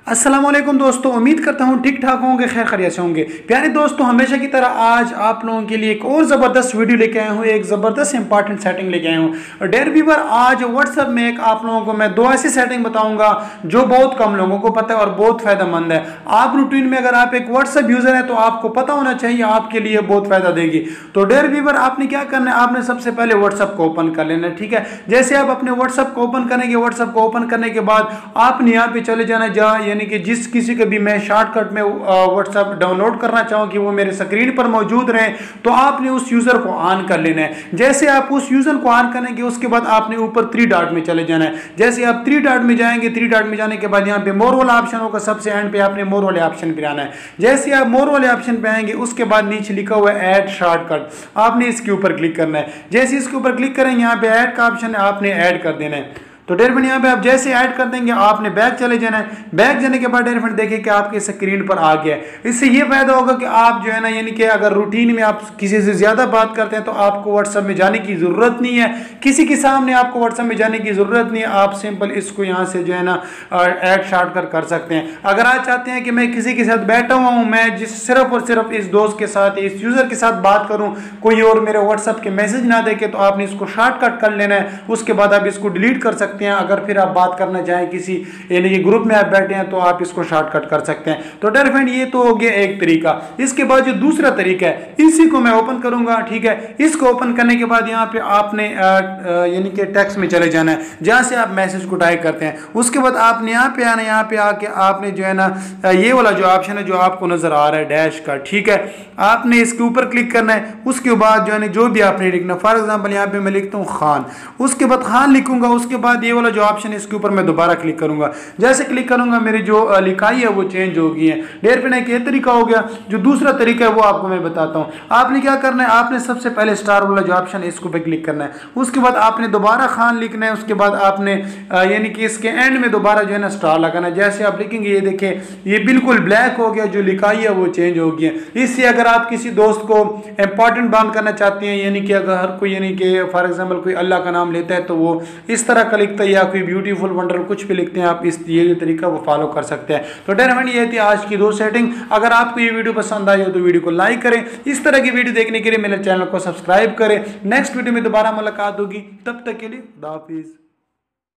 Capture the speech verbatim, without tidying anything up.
अस्सलाम वालेकुम दोस्तों, उम्मीद करता हूँ ठीक ठाक होंगे, खैर खैरियत से होंगे। प्यारे दोस्तों, हमेशा की तरह आज आप लोगों के लिए एक और ज़बरदस्त वीडियो लेके आया हूँ, एक ज़बरदस्त इंपॉर्टेंट सेटिंग लेके आया हूँ। और डेयर व्यूअर, आज व्हाट्सएप में एक आप लोगों को मैं दो ऐसी सेटिंग बताऊंगा जो बहुत कम लोगों को पता है और बहुत फ़ायदेमंद है। आप रूटीन में अगर आप एक व्हाट्सएप यूज़र है तो आपको पता होना चाहिए, आपके लिए बहुत फ़ायदा देगी। तो डेयर व्यूअर, आपने क्या करना है, आपने सबसे पहले व्हाट्सएप को ओपन कर लेना है। ठीक है, जैसे आप अपने व्हाट्सएप को ओपन करेंगे, व्हाट्सएप को ओपन करने के बाद आपने यहाँ पे चले जाना जहाँ यानी कि जिस किसी के भी मैं शॉर्टकट में व्हाट्सएप डाउनलोड करना चाहूँ कि वो मेरे स्क्रीन पर मौजूद रहे, तो आपने उस यूज़र को ऑन कर लेना है। जैसे आप उस यूज़र को ऑन करेंगे उसके बाद आपने ऊपर थ्री डॉट में चले जाना है। जैसे आप थ्री डॉट में जाएंगे, थ्री डॉट में जाने के बाद यहाँ पे मोर वाला ऑप्शन होगा, सबसे एंड पे आपने मोर वाले ऑप्शन पे आना है। जैसे आप मोर वाले ऑप्शन पे आएंगे उसके बाद नीचे लिखा हुआ है ऐड शॉर्टकट, आपने इसके ऊपर क्लिक करना है। जैसे इसके ऊपर क्लिक करेंगे यहाँ पे ऐड का ऑप्शन है, आपने ऐड कर देना है। तो डेयर फ्रेंड, यहाँ पे आप जैसे ऐड कर देंगे आपने बैक चले जाना है। बैक जाने के बाद डेयर फ्रेंड देखिए कि आपके स्क्रीन पर आ गया है। इससे ये फायदा होगा कि आप जो है ना यानी कि अगर रूटीन में आप किसी से ज़्यादा बात करते हैं तो आपको व्हाट्सएप में जाने की ज़रूरत नहीं है, किसी के सामने आपको व्हाट्सएप में जाने की ज़रूरत नहीं है। आप सिंपल इसको यहाँ से जो है ना ऐड शॉर्टकट कर सकते हैं। अगर आप चाहते हैं कि मैं किसी के साथ बैठा हुआ हूँ, मैं जिस सिर्फ और सिर्फ इस दोस्त के साथ इस यूज़र के साथ बात करूँ, कोई और मेरे व्हाट्सएप के मैसेज ना देखे, तो आपने इसको शॉर्टकट कर लेना है। उसके बाद आप इसको डिलीट कर सकते हैं। अगर फिर आप बात करना चाहें किसी यानी कि ग्रुप में आप बैठे हैं तो आप इसको शॉर्टकट कर सकते हैं। तो डेयर फ्रेंड, ये तो हो गया एक तरीका। इसके बाद जो दूसरा तरीका है इसी को मैं ओपन करूंगा। ठीक है, इसको ओपन करने के बाद यहाँ पे आपने यानी कि टेक्स्ट में चले जाना है, जहां से आप मैसेज को टाइप करते हैं। उसके बाद आपने यहाँ पे आना, यहाँ पे आके आपने जो है ना ये वाला जो ऑप्शन है जो आपको नजर आ रहा है डैश का, ठीक है, आपने इसके ऊपर क्लिक करना है। उसके बाद जो है जो भी आपने लिखना, फॉर एग्जाम्पल यहाँ पे मैं लिखता हूँ खान, उसके बाद खान लिखूंगा। उसके बाद ये वाला जो ऑप्शन है इसके ऊपर मैं दोबारा क्लिक करूंगा। जैसे क्लिक करूंगा मेरी जो लिखाई है वो चेंज हो गई है। डेयर फ्रेंड, एक ये तरीका हो गया। जो दूसरा तरीका है वो आपको मैं बताता हूं। आपने क्या करना है, आपने सबसे पहले स्टार वाला जो ऑप्शन है इसको पे क्लिक करना है। उसके बाद आपने दोबारा खान लिखना है। उसके बाद आपने यानी कि इसके एंड में दोबारा जो है ना स्टार लगाना है। जैसे आप लिखेंगे ये देखें ये बिल्कुल ब्लैक हो गया, जो लिखाई है वो चेंज हो गई है। इससे अगर आप किसी दोस्त को इंपॉर्टेंट बात करना चाहते हैं, यानी कि अगर हर कोई यानी कि फॉर एग्जाम्पल कोई अल्लाह का नाम लेता है तो वो इस तरह का लिखता है, या कोई ब्यूटीफुल वंडर कुछ भी लिखते हैं, आप इस ये जो तरीका वो फॉलो कर सकते हैं। तो डेयर फ्रेंड, ये थी आज की दो सेटिंग। अगर आपको ये वीडियो पसंद आई हो तो वीडियो को लाइक करें। इस तरह की वीडियो देखने के लिए मेरे चैनल को सब्सक्राइब करें। नेक्स्ट वीडियो में दोबारा मुलाकात होगी, तब तक के लिए खुदा हाफिज़।